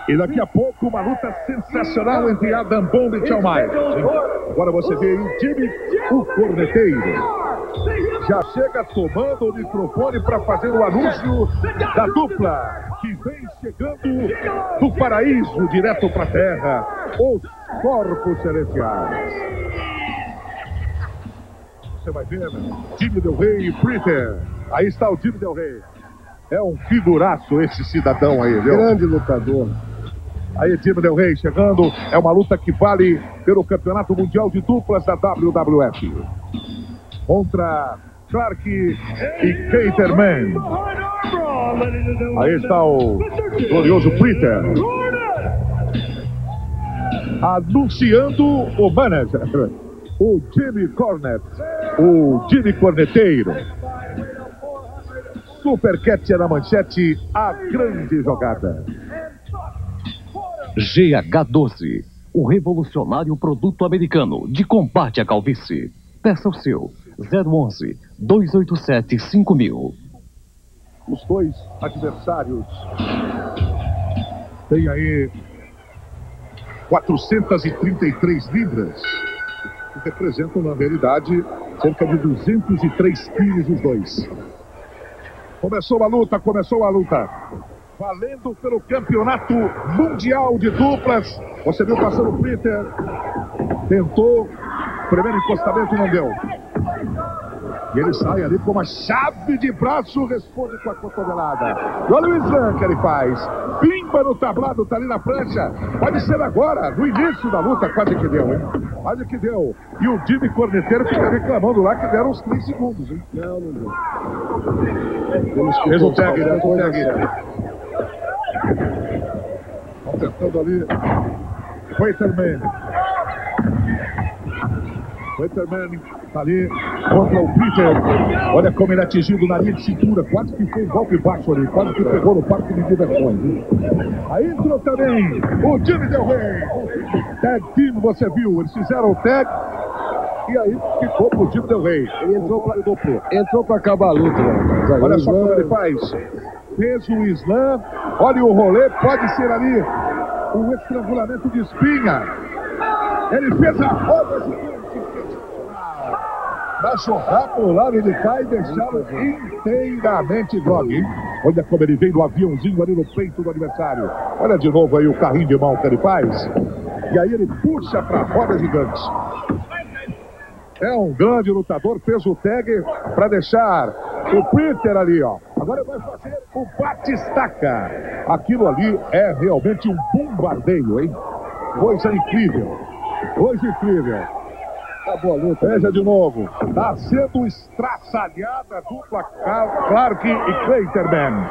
E daqui a pouco uma luta sensacional entre Adam Bomb e Shawn Michaels. Agora você vê aí o Jimmy, o corneteiro. Já chega tomando o microfone para fazer o anúncio da dupla que vem chegando do paraíso direto para a terra, os corpos celestiais. Você vai ver, Jimmy Del Rey e Pritter. Aí está o Jimmy Del Rey. É um figuraço esse cidadão aí, viu? Grande lutador. Aí Jimmy Del Rey chegando. É uma luta que vale pelo Campeonato Mundial de Duplas da WWF. Contra Clark e Caterman. Aí está o glorioso Pritter. Anunciando o manager, o Jimmy Cornette, o Jimmy Corneteiro. Supercat na manchete, a grande jogada. GH12, o revolucionário produto americano de combate à calvície. Peça o seu, 011-287-5000. Os dois adversários têm aí 433 libras, que representam, na realidade, cerca de 203 quilos os dois. Começou a luta. Valendo pelo Campeonato Mundial de Duplas. Você viu passando o Pritter. Tentou. Primeiro encostamento não deu. E ele sai ali com uma chave de braço. Responde com a cotovelada. E olha o slam que ele faz. Pimba no tablado, tá ali na prancha. Pode ser agora, no início da luta. Quase que deu, hein? Quase que deu. E o Jimmy Corneteiro fica reclamando lá que deram uns 3 segundos, hein? Não deu. Fez o tag. Estão tentando ali. Waiterman tá ali contra o Pritter. Olha como ele atingiu na linha de cintura. Quase que foi um golpe baixo ali. Quase que pegou no parque de diversões. Aí entrou também o Jimmy Del Rey. Tag team, você viu. Eles fizeram o tag. E aí ficou pro Jimmy Del Rey. Ele entrou pra acabar a luta, né? Olha só como ele faz. Fez o slam. Olha o rolê. Pode ser ali um estrangulamento de espinha. Ele fez a roda gigante. Vai chocar pro lado de cá e deixá-lo inteiramente grogue, hein? Olha como ele vem do aviãozinho ali no peito do adversário. Olha de novo aí o carrinho de mão que ele faz. E aí ele puxa pra roda gigante. É um grande lutador, fez o tag para deixar o Pritter ali, ó. Agora vai fazer o bate-estaca. Aquilo ali é realmente um bombardeio, hein? Coisa incrível. Acabou a luta. Veja de novo. Está sendo estraçalhada a dupla Clark e Caterman.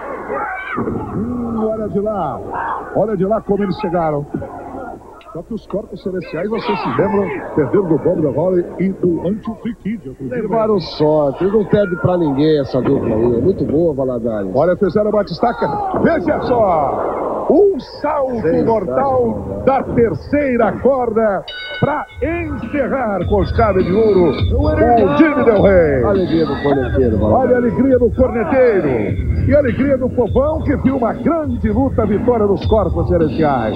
Olha de lá como eles chegaram. Só que os corpos celestiais, vocês se lembram, perderam do Bob Holly e do Anti-Free Kid. Levaram sorte, não perde pra ninguém essa dupla aí. É muito boa, Valadares. Olha, fizeram a batistaca. Veja só! Um salto mortal da terceira corda para encerrar com chave de ouro o Jimmy Del Rey. Alegria do corneteiro. Olha a alegria do corneteiro. E a alegria do povão que viu uma grande luta, vitória dos corpos celestiais.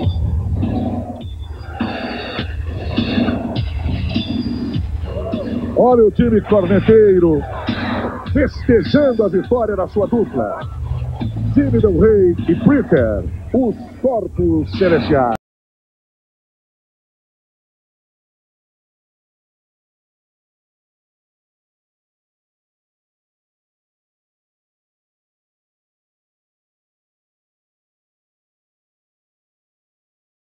Olha o time corneteiro festejando a vitória da sua dupla. Jimmy Del Rey e Pritter, os corpos celestiais.